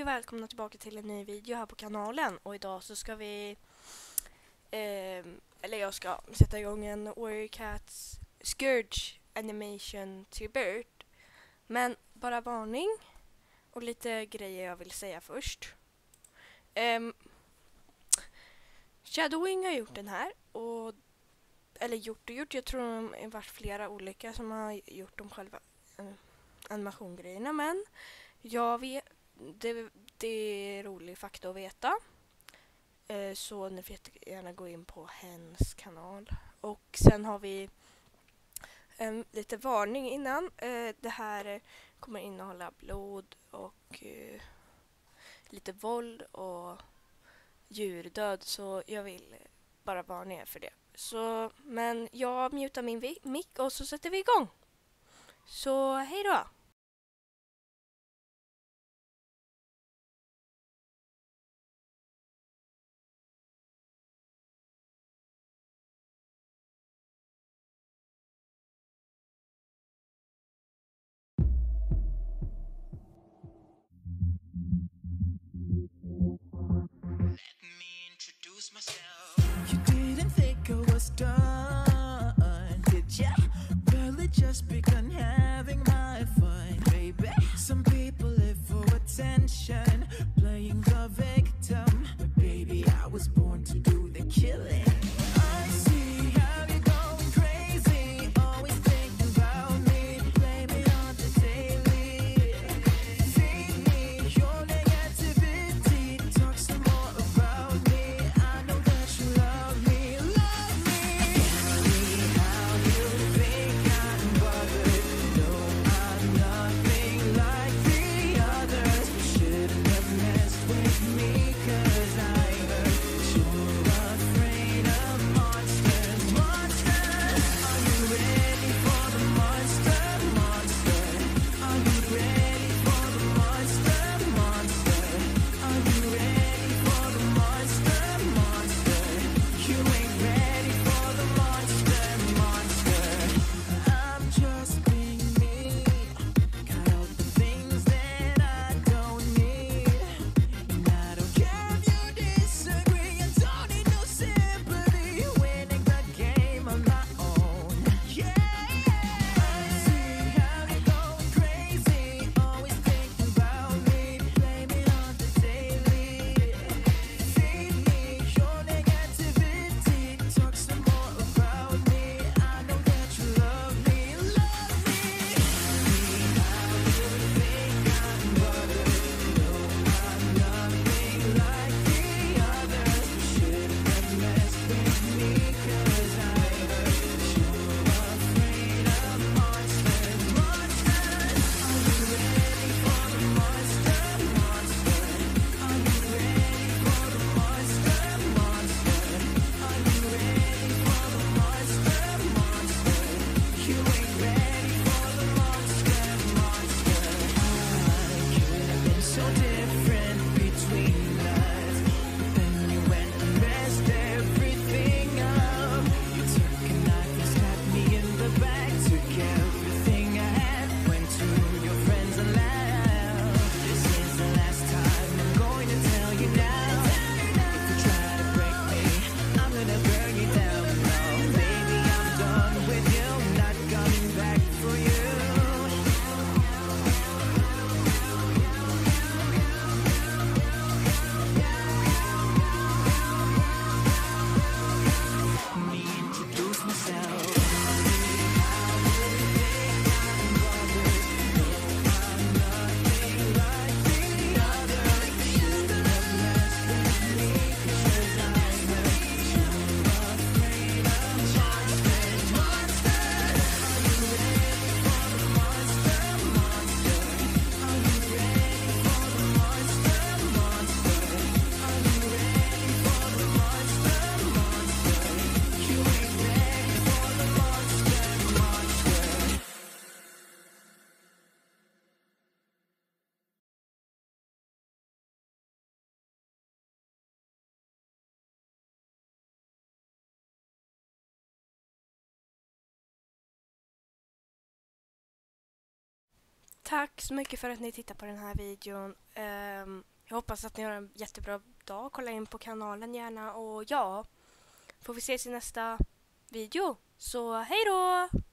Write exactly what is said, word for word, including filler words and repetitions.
Hej och välkomna tillbaka till en ny video här på kanalen. Och idag så ska vi eh, eller jag ska sätta igång en WARINING Scourge Animation Tribute. Men bara varning och lite grejer jag vill säga först. um, Shadowing har gjort den här och eller gjort och gjort, jag tror de har varit flera olika som har gjort de själva eh, animationgrejerna, men jag vet Det, det är rolig fakta att veta. Eh, så ni får gärna gå in på hennes kanal. Och sen har vi eh, lite varning innan. Eh, det här kommer innehålla blod och eh, lite våld och djurdöd. Så jag vill bara varna er för det. Så, men jag mutar min mick och så sätter vi igång. Så hej då! You didn't think I was done, did ya? Barely just begun having my fun, baby. Some people live for attention, playing the victim, but baby, I was born to do the killing. I see how you're going crazy, always thinking about me, blame it on the daily. Feed me your negativity, talk some more about me. I know that you love me, love me. Tell me how you think I'm bothered. No, I'm nothing like the others. You should've tack så mycket för att ni tittar på den här videon. Um, jag hoppas att ni har en jättebra dag. Kolla in på kanalen gärna. Och ja, får vi ses i nästa video. Så hej då!